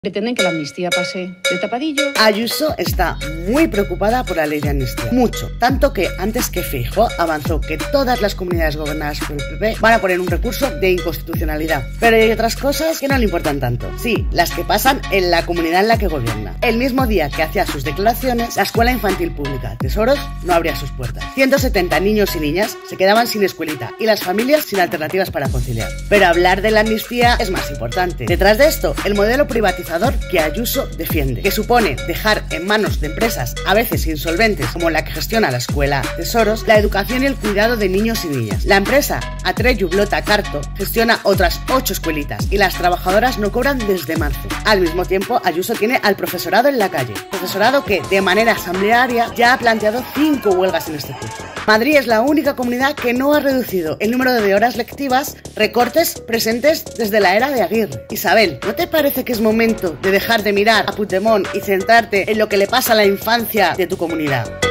Pretenden que la amnistía pase de tapadillo. Ayuso está muy preocupada por la ley de amnistía. Mucho. Tanto que antes que Feijóo avanzó que todas las comunidades gobernadas por el PP van a poner un recurso de inconstitucionalidad. Pero hay otras cosas que no le importan tanto. Sí, las que pasan en la comunidad en la que gobierna. El mismo día que hacía sus declaraciones, la escuela infantil pública Tesoros no abría sus puertas. 170 niños y niñas se quedaban sin escuelita y las familias sin alternativas para conciliar. Pero hablar de la amnistía es más importante. Detrás de esto, el modelo privatizador que Ayuso defiende, que supone dejar en manos de empresas a veces insolventes como la que gestiona la escuela Tesoros, la educación y el cuidado de niños y niñas. La empresa Atreyu Blota Carto gestiona otras 8 escuelitas y las trabajadoras no cobran desde marzo. Al mismo tiempo, Ayuso tiene al profesorado en la calle, profesorado que de manera asamblearia ya ha planteado 5 huelgas en este curso. Madrid es la única comunidad que no ha reducido el número de horas lectivas, recortes presentes desde la era de Aguirre. Isabel, ¿no te parece que es momento de dejar de mirar a Puigdemont y centrarte en lo que le pasa a la infancia de tu comunidad?